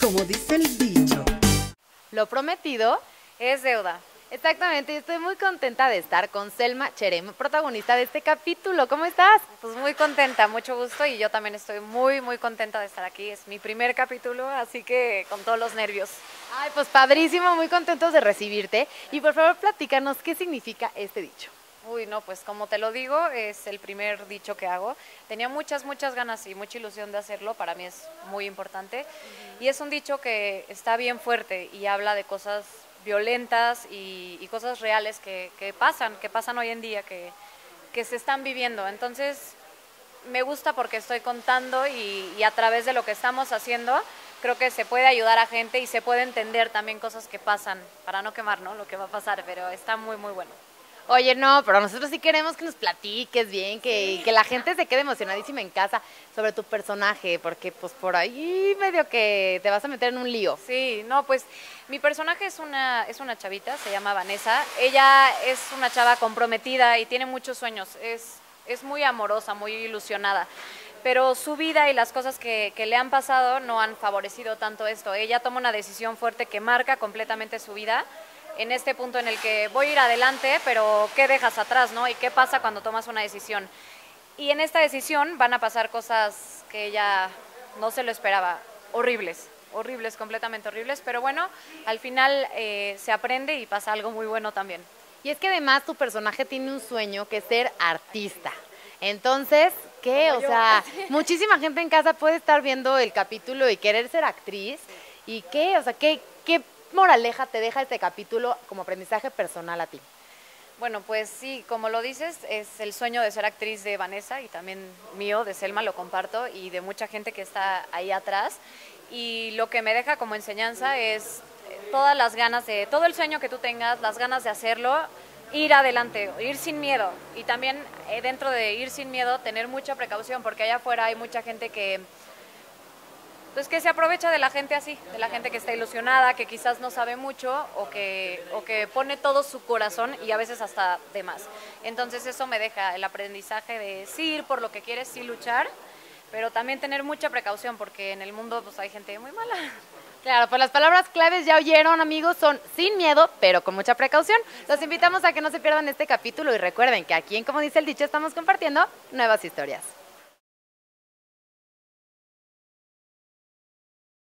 como dice el dicho. Lo prometido es deuda. Exactamente, y estoy muy contenta de estar con Selma Cherem, protagonista de este capítulo. ¿Cómo estás? Pues muy contenta, mucho gusto, y yo también estoy muy contenta de estar aquí. Es mi primer capítulo, así que con todos los nervios. Ay, pues padrísimo, muy contentos de recibirte. Y por favor, platícanos qué significa este dicho. Uy, no, pues como te lo digo, es el primer dicho que hago. Tenía muchas ganas y mucha ilusión de hacerlo, para mí es muy importante. Y es un dicho que está bien fuerte y habla de cosas violentas y cosas reales que pasan hoy en día, que se están viviendo. Entonces, me gusta porque estoy contando y a través de lo que estamos haciendo, creo que se puede ayudar a gente y se puede entender también cosas que pasan, para no quemar, ¿no?, lo que va a pasar, pero está muy bueno. Oye, no, pero nosotros sí queremos que nos platiques bien, que la gente se quede emocionadísima en casa sobre tu personaje, porque pues por ahí medio que te vas a meter en un lío. Sí, no, pues mi personaje es una chavita, se llama Vanessa. Ella es una chava comprometida y tiene muchos sueños, es muy amorosa, muy ilusionada, pero su vida y las cosas que le han pasado no han favorecido tanto esto. Ella toma una decisión fuerte que marca completamente su vida, en este punto en el que voy a ir adelante, pero ¿qué dejas atrás, no? ¿Y qué pasa cuando tomas una decisión? Y en esta decisión van a pasar cosas que ella no se lo esperaba, horribles, completamente horribles, pero bueno, al final se aprende y pasa algo muy bueno también. Y es que además tu personaje tiene un sueño que es ser artista. Entonces, ¿qué? O sea, muchísima gente en casa puede estar viendo el capítulo y querer ser actriz. ¿Y qué? O sea, ¿qué moraleja te deja este capítulo como aprendizaje personal a ti? Bueno, pues sí, como lo dices, es el sueño de ser actriz de Vanessa y también mío, de Selma, lo comparto, y de mucha gente que está ahí atrás. Y lo que me deja como enseñanza es todas las ganas de, todo el sueño que tú tengas, las ganas de hacerlo, ir adelante, ir sin miedo. Y también dentro de ir sin miedo, tener mucha precaución, porque allá afuera hay mucha gente que se aprovecha de la gente así, de la gente que está ilusionada, que quizás no sabe mucho o que pone todo su corazón y a veces hasta de más. Entonces eso me deja el aprendizaje de sí ir por lo que quieres, sí luchar, pero también tener mucha precaución porque en el mundo pues hay gente muy mala. Claro, pues las palabras claves ya oyeron, amigos, son sin miedo, pero con mucha precaución. Los invitamos a que no se pierdan este capítulo y recuerden que aquí en Como dice el dicho estamos compartiendo nuevas historias.